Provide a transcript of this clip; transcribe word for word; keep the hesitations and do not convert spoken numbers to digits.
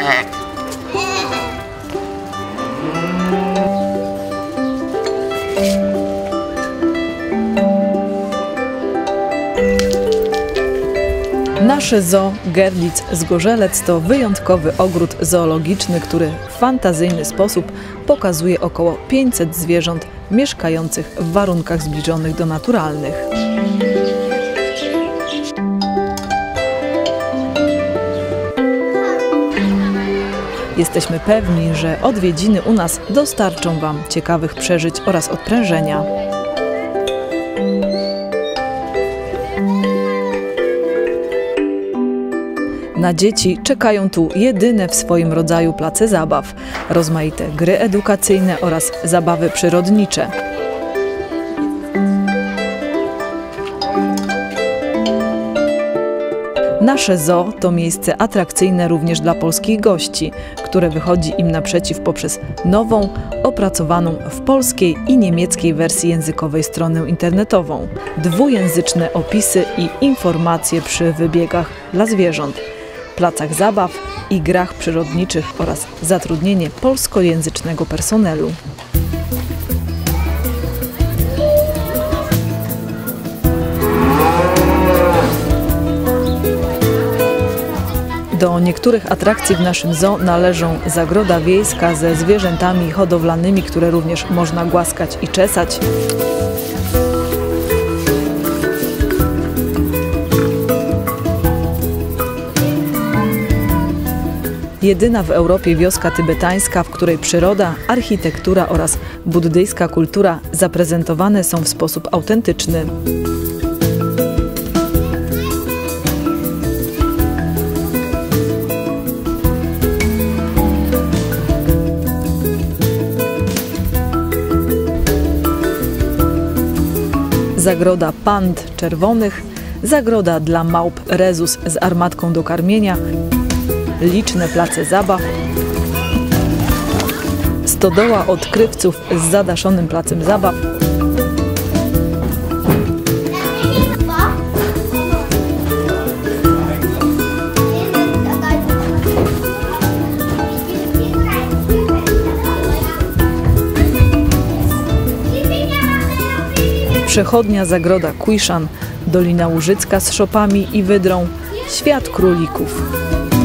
Nasze zoo Görlitz z Gorzelec to wyjątkowy ogród zoologiczny, który w fantazyjny sposób pokazuje około pięćset zwierząt mieszkających w warunkach zbliżonych do naturalnych. Jesteśmy pewni, że odwiedziny u nas dostarczą Wam ciekawych przeżyć oraz odprężenia. Na dzieci czekają tu jedyne w swoim rodzaju place zabaw, rozmaite gry edukacyjne oraz zabawy przyrodnicze. Nasze zoo to miejsce atrakcyjne również dla polskich gości, które wychodzi im naprzeciw poprzez nową, opracowaną w polskiej i niemieckiej wersji językowej stronę internetową, dwujęzyczne opisy i informacje przy wybiegach dla zwierząt, placach zabaw i grach przyrodniczych oraz zatrudnienie polskojęzycznego personelu. Do niektórych atrakcji w naszym zoo należą zagroda wiejska ze zwierzętami hodowlanymi, które również można głaskać i czesać. Jedyna w Europie wioska tybetańska, w której przyroda, architektura oraz buddyjska kultura zaprezentowane są w sposób autentyczny. Zagroda pand czerwonych, zagroda dla małp Rezus z armatką do karmienia, liczne place zabaw, stodoła odkrywców z zadaszonym placem zabaw, przechodnia zagroda Kujszan, Dolina Łużycka z szopami i wydrą, świat królików.